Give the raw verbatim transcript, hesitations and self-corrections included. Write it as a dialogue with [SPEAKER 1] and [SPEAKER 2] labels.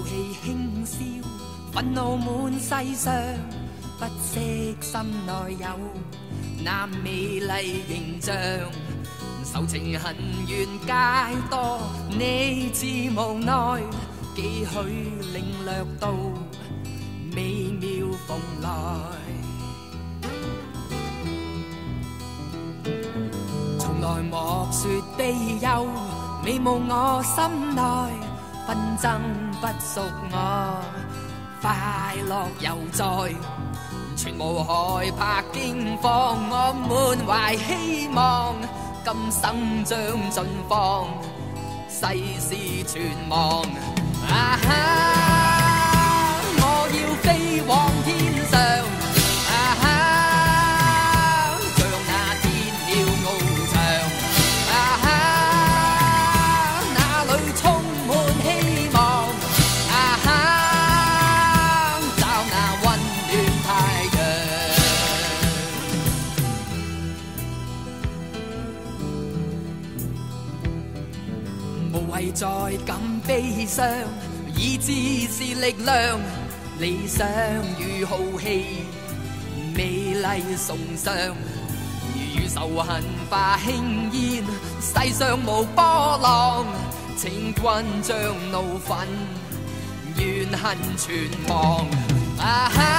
[SPEAKER 1] 气轻笑，愤怒满世上，不惜心内有那美丽形象。仇情恨怨皆多，你自无奈，几许领略到美妙蓬来。从来莫说悲忧，美慕我心内，纷争不属我，快乐犹在，全无害怕惊慌，我满怀希望。今生將盡放，世事全忘。啊哈！我要飛往天上，啊哈！像那天鳥翱翔，啊哈！那裏充滿希望，啊哈！找那溫暖太陽。無謂再感悲傷，意志是力量，理想與豪氣，美麗崇尚。如仇恨化輕煙，世上無波浪，請君將怒憤怨恨全忘。啊哈！